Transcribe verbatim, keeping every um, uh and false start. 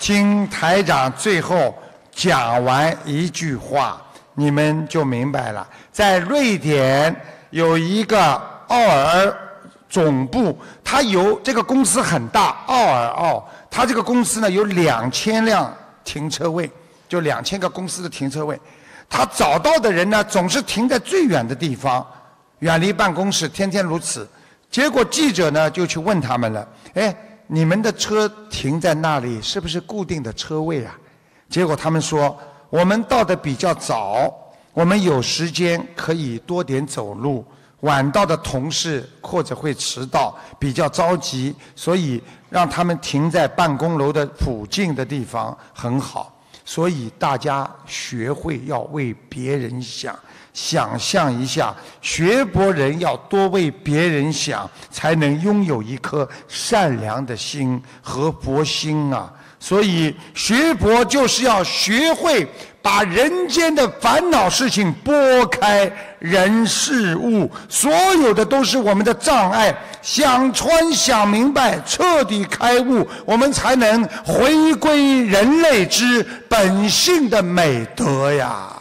听台长最后讲完一句话，你们就明白了。在瑞典有一个奥尔总部，它有这个公司很大，奥尔奥，它这个公司呢有两千辆停车位，就两千个公司的停车位。他找到的人呢，总是停在最远的地方，远离办公室，天天如此。结果记者呢就去问他们了，哎，你们的车停在那里是不是固定的车位啊？结果他们说，我们到的比较早，我们有时间可以多点走路，晚到的同事或者会迟到，比较着急，所以让他们停在办公楼的附近的地方很好。所以大家学会要为别人想，想象一下，学佛人要多为别人想，才能拥有一颗善良的心和佛心啊！所以学佛就是要学会把人间的烦恼事情拨开，人事物所有的都是我们的障碍，想穿想明白，彻底开悟，我们才能回归人类之本性的美德呀。